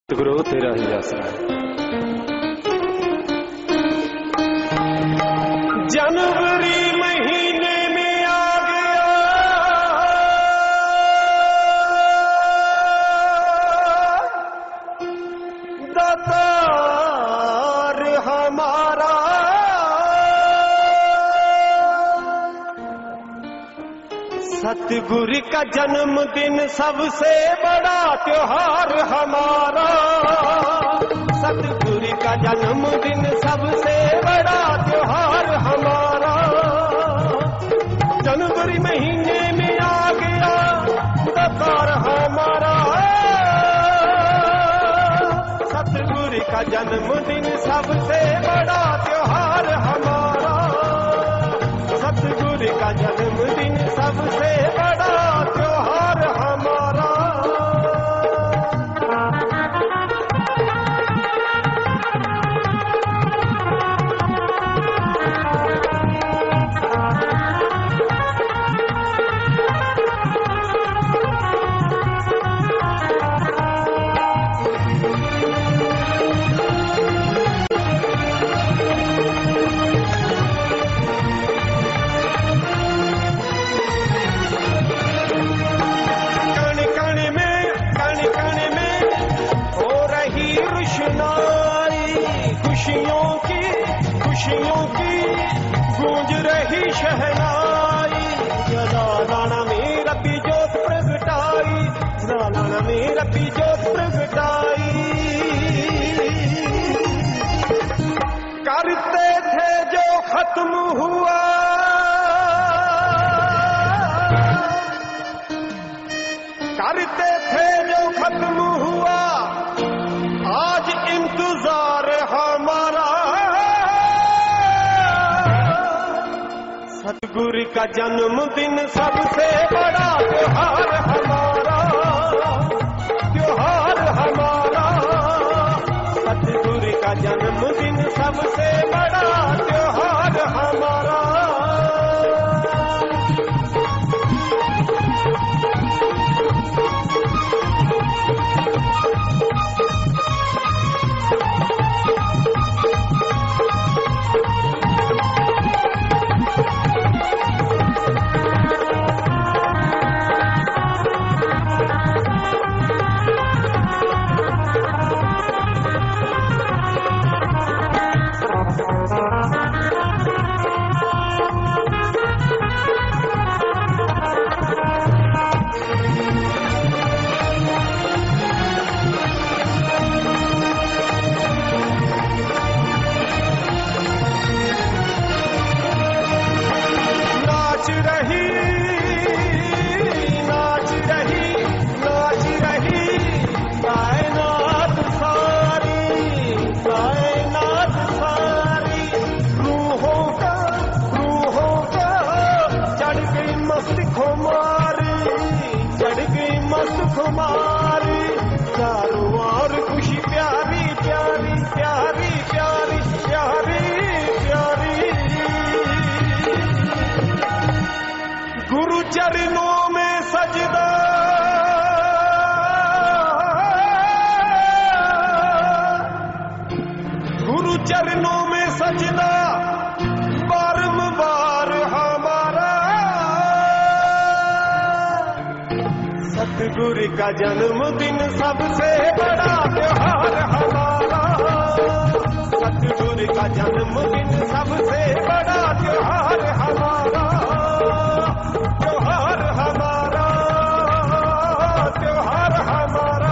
गुरु तेरा ही आसरा है। जनवरी महीने में आ गया दातार हमारा, सतगुरु का जन्मदिन सबसे बड़ा त्योहार हमारा। सतगुरु का जन्मदिन सबसे बड़ा त्योहार हमारा। जनवरी महीने में आ गया दातार हमारा, सतगुरु का जन्मदिन सबसे बड़ा त्योहार हमारा। सतगुरु का जन्मदिन सबसे बड़ा त्योहार हमारा। खुशियों की गूंज रही शहनाई, लाना में रब्बी जोत प्रगटाई, लाना में रब्बी जोत प्रगटाई। करते थे जो खत्म हुआ, करते थे जो खत्म हुआ, आज इंतजार हमारा। सतगुरु का जन्मदिन सबसे बड़ा त्योहार हमारा, त्योहार हमारा। सतगुरु का जन्मदिन सबसे बड़ा त्योहार हमारा। हमारी चारों ओर खुशी प्यारी प्यारी प्यारी प्यारी प्यारी प्यारी। गुरु चरणों में सजदा, गुरु चरणों में सजदा बारंबार हमारा। सतगुरु का जन्मदिन सबसे बड़ा त्योहार हमारा। सतगुरु का जन्मदिन सबसे बड़ा त्योहार हमारा, त्योहार हमारा, त्योहार हमारा।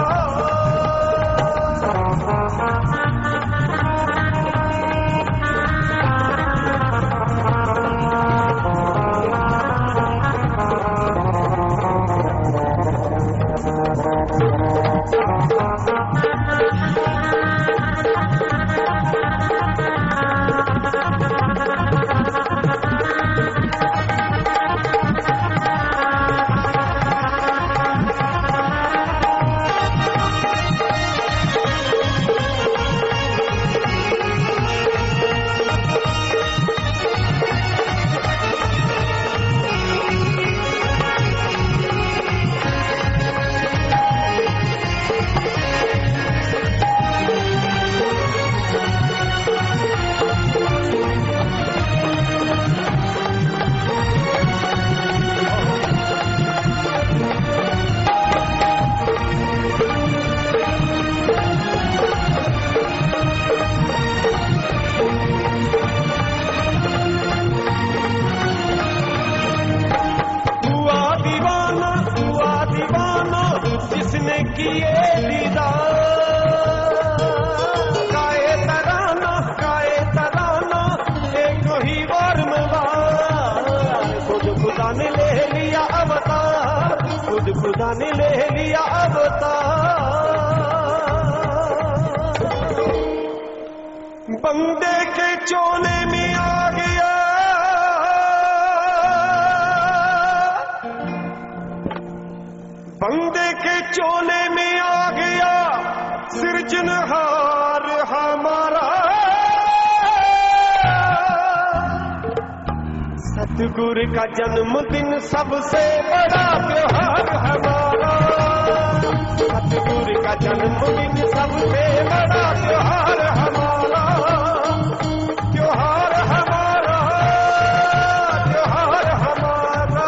बंदे के चोले में आ गया, बंदे के चोले में आ गया सृजनहार हमारा। सतगुरु का जन्मदिन सबसे बड़ा त्योहार हमारा। सतगुरु का जन्मदिन सबसे बड़ा त्योहार हमारा, त्योहार हमारा, त्योहार हमारा।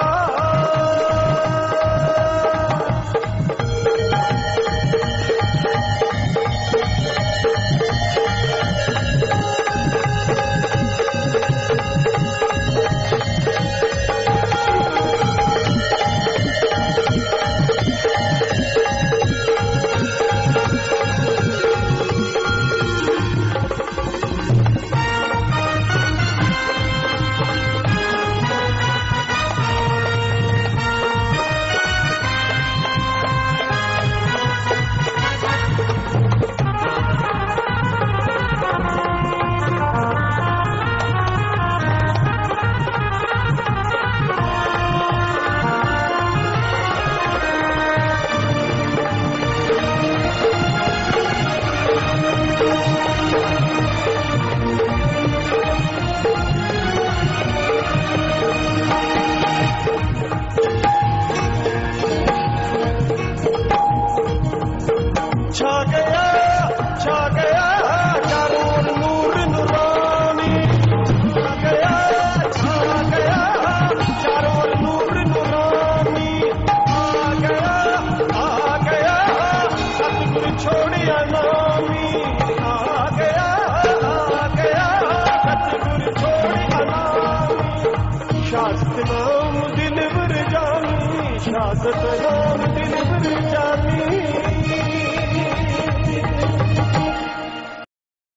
छा गया